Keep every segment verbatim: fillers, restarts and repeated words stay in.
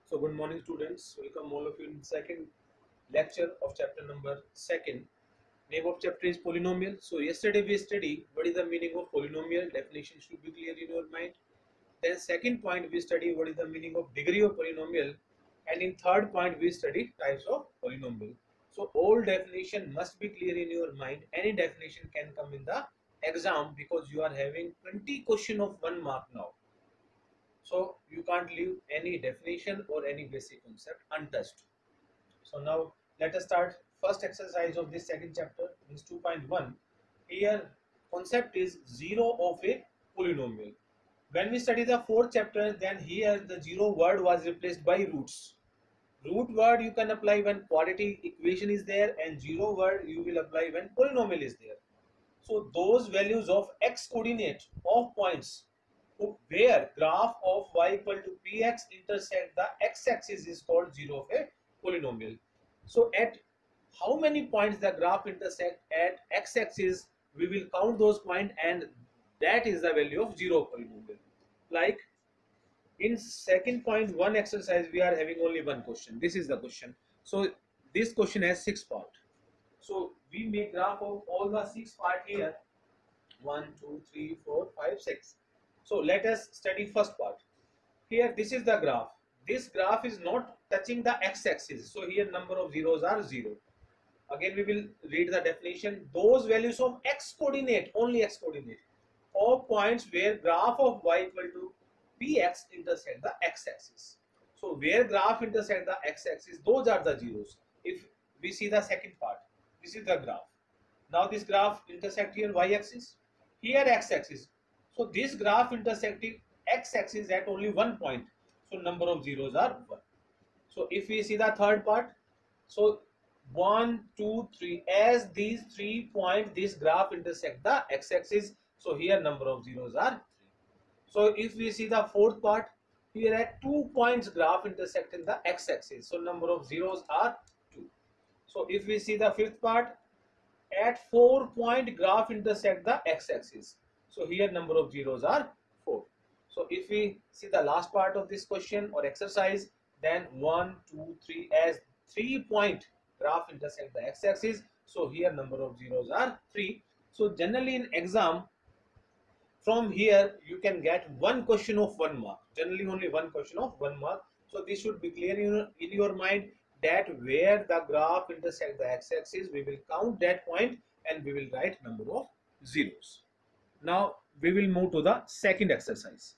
So good morning students, welcome all of you in second lecture of chapter number second. Name of chapter is polynomial. So yesterday we studied what is the meaning of polynomial, definition should be clear in your mind. Then second point we study what is the meaning of degree of polynomial, and in third point we study types of polynomial. So all definition must be clear in your mind. Any definition can come in the exam because you are having twenty question of one mark now. So you can't leave any definition or any basic concept untouched. So now let us start first exercise of this second chapter, means two point one. Here concept is zero of a polynomial. When we study the fourth chapter, then here the zero word was replaced by roots. Root word you can apply when quadratic equation is there, and zero word you will apply when polynomial is there. So those values of x coordinate of points where graph of y equal to px intersect the x-axis is called zero of a polynomial. So at how many points the graph intersect at x-axis, we will count those points, and that is the value of zero polynomial. Like in second point one exercise, we are having only one question. This is the question. So this question has six parts. So we make graph of all the six part here. One, two, three, four, five, six. So let us study first part. Here this is the graph. This graph is not touching the x-axis. So here number of zeros are zero. Again we will read the definition. Those values of x coordinate, only x coordinate, of points where graph of y equal to px intersect the x-axis. So where graph intersect the x-axis, those are the zeros. If we see the second part, this is the graph. Now this graph intersect here y-axis, here x-axis. So this graph intersecting x-axis at only one point. So number of zeros are one. So if we see the third part, so one, two, three. As these three points, this graph intersect the x-axis. So here number of zeros are three. So if we see the fourth part, here at two points graph intersect in the x-axis. So number of zeros are two. So if we see the fifth part, at four point graph intersect the x-axis. So here number of zeros are four. So if we see the last part of this question or exercise, then one, two, three, as three point graph intersect the x-axis. So here number of zeros are three. So generally in exam, from here you can get one question of one mark. Generally only one question of one mark. So this should be clear in, in your mind, that where the graph intersect the x-axis, we will count that point and we will write number of zeros. Now we will move to the second exercise.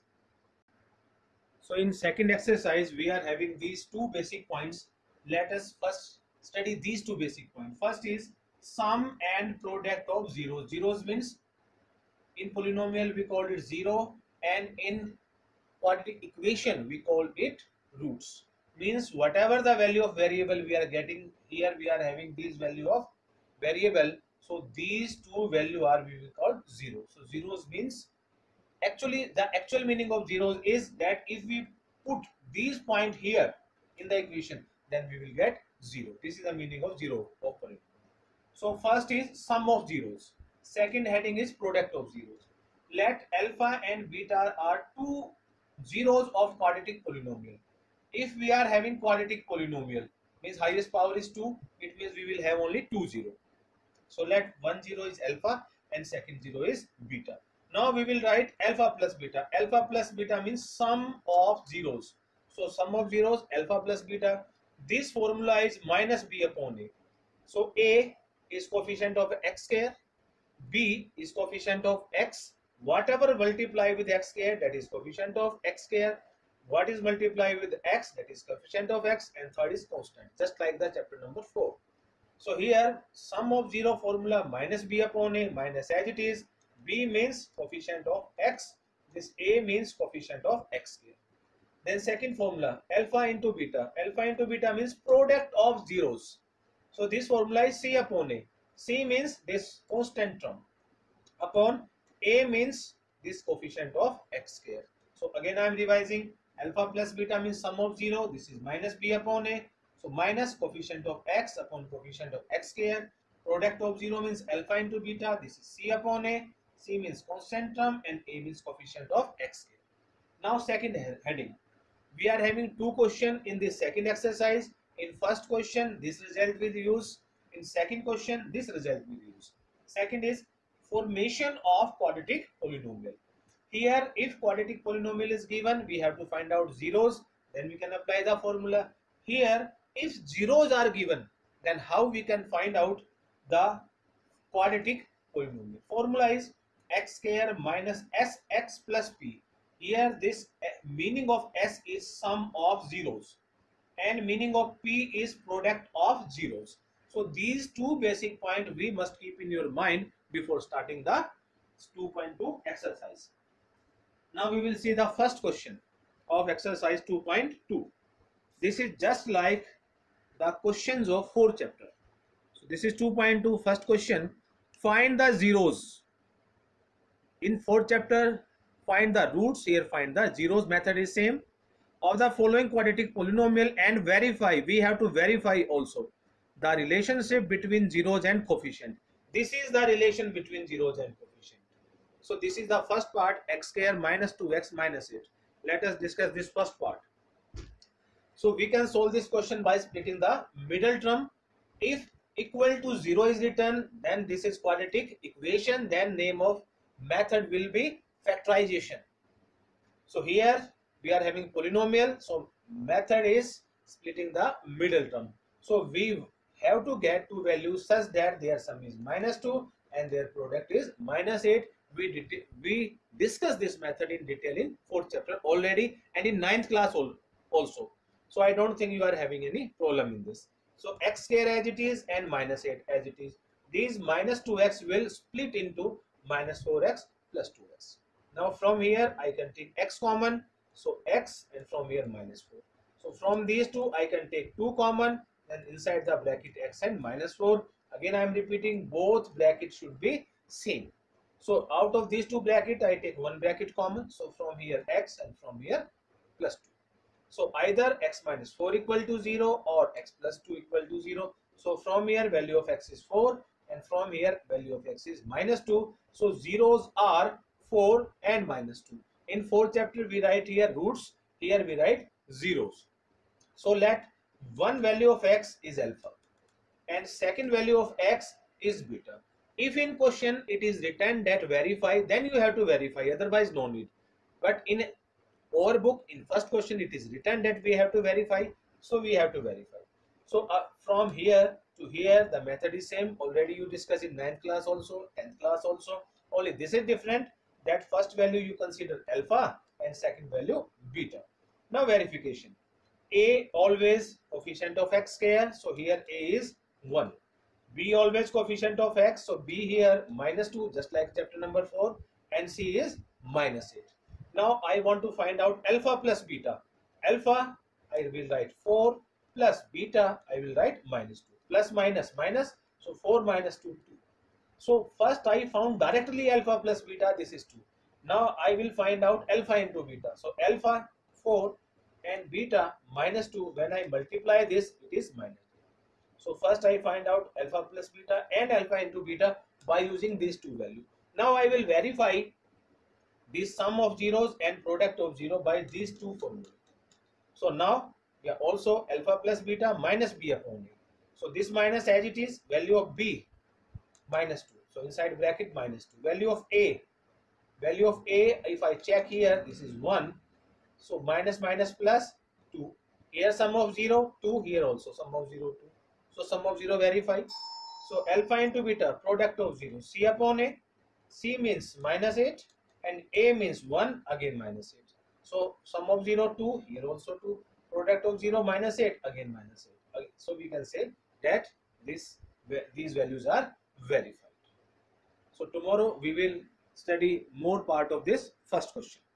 So in second exercise we are having these two basic points. Let us first study these two basic points. First is sum and product of zeros. Zeros means in polynomial we call it zero, and in quadratic equation we call it roots. Means whatever the value of variable we are getting, here we are having this value of variable. So these two value are we will call zero. So zeros means, actually the actual meaning of zeros is that if we put these point here in the equation, then we will get zero. This is the meaning of zero of polynomial. So first is sum of zeros. Second heading is product of zeros. Let alpha and beta are two zeros of quadratic polynomial. If we are having quadratic polynomial, means highest power is two, it means we will have only two zero. So let one zero is alpha and second zero is beta. Now we will write alpha plus beta. Alpha plus beta means sum of zeros. So sum of zeros, alpha plus beta. This formula is minus b upon a. So a is coefficient of x square, b is coefficient of x. Whatever multiply with x square, that is coefficient of x square. What is multiplied with x, that is coefficient of x, and third is constant, just like the chapter number four. So here sum of zero formula minus b upon a, minus as it is. B means coefficient of x, this a means coefficient of x square. Then second formula alpha into beta. Alpha into beta means product of zeros. So this formula is c upon a. C means this constant term, upon a means this coefficient of x square. So again I am revising. Alpha plus beta means sum of zero. This is minus b upon a. So minus coefficient of x upon coefficient of x square. Product of zero means alpha into beta. This is c upon a. C means constant term and a means coefficient of x square. Now second heading. we are having two questions in the second exercise. In first question, this result will use. In second question, this result will use. Second is formation of quadratic polynomial. Here, if quadratic polynomial is given, we have to find out zeros, then we can apply the formula. Here, if zeros are given, then how we can find out the quadratic polynomial? Formula is x square minus sx plus p. Here, this meaning of s is sum of zeros and meaning of p is product of zeros. So these two basic points we must keep in your mind before starting the two point two exercise. Now we will see the first question of exercise two point two. This is just like the questions of fourth chapter. So this is two point two, first question. Find the zeros. In fourth chapter, find the roots. Here find the zeros. Method is same. Of the following quadratic polynomial and verify. We have to verify also the relationship between zeros and coefficient. This is the relation between zeros and coefficient. So this is the first part, x square minus two x minus eight. Let us discuss this first part. So we can solve this question by splitting the middle term. If equal to zero is written, then this is quadratic equation, then name of method will be factorization. So here we are having polynomial, so method is splitting the middle term. So we have to get two values such that their sum is minus two and their product is minus eight. We did we discussed this method in detail in fourth chapter already and in ninth class also. So I don't think you are having any problem in this. So x square as it is and minus eight as it is. These minus two x will split into minus four x plus two x. Now from here I can take x common. So x, and from here minus four. So from these two I can take two common, then inside the bracket x and minus four. Again I am repeating, both brackets should be same. So out of these two brackets I take one bracket common. So from here x and from here plus two. So either x minus four equal to zero or x plus two equal to zero. So from here value of x is four and from here value of x is minus two. So zeros are four and minus two. In fourth chapter we write here roots, here we write zeros. So let one value of x is alpha and second value of x is beta. If in question it is written that verify, then you have to verify, otherwise no need. But in our book, in first question it is written that we have to verify, so we have to verify. So uh, from here to here the method is same, already you discussed in ninth class also, tenth class also. Only this is different, that first value you consider alpha and second value beta. Now verification. A always coefficient of x square, so here A is one. B always coefficient of x, so B here minus two, just like chapter number four, and C is minus eight. Now I want to find out alpha plus beta. Alpha I will write four plus beta I will write minus two. Plus minus minus, so four minus two, two. So first I found directly alpha plus beta, this is two. Now I will find out alpha into beta. So alpha four and beta minus two, when I multiply this it is minus two. So first I find out alpha plus beta and alpha into beta by using these two values. Now I will verify the sum of zeros and product of zero by these two formulas. So now yeah, also alpha plus beta minus b upon a. So this minus as it is, value of b minus two. So inside bracket minus two. Value of a. Value of a, if I check here, this is one. So minus minus plus two. Here sum of zero, two. Here also sum of zero, two. So sum of zero verify. So alpha into beta, product of zero. C upon a. C means minus eight and a means one, again minus eight. So sum of zero, two. Here also two. Product of zero minus eight, again minus eight. Okay. So we can say that this these values are verified. So tomorrow we will study more part of this first question.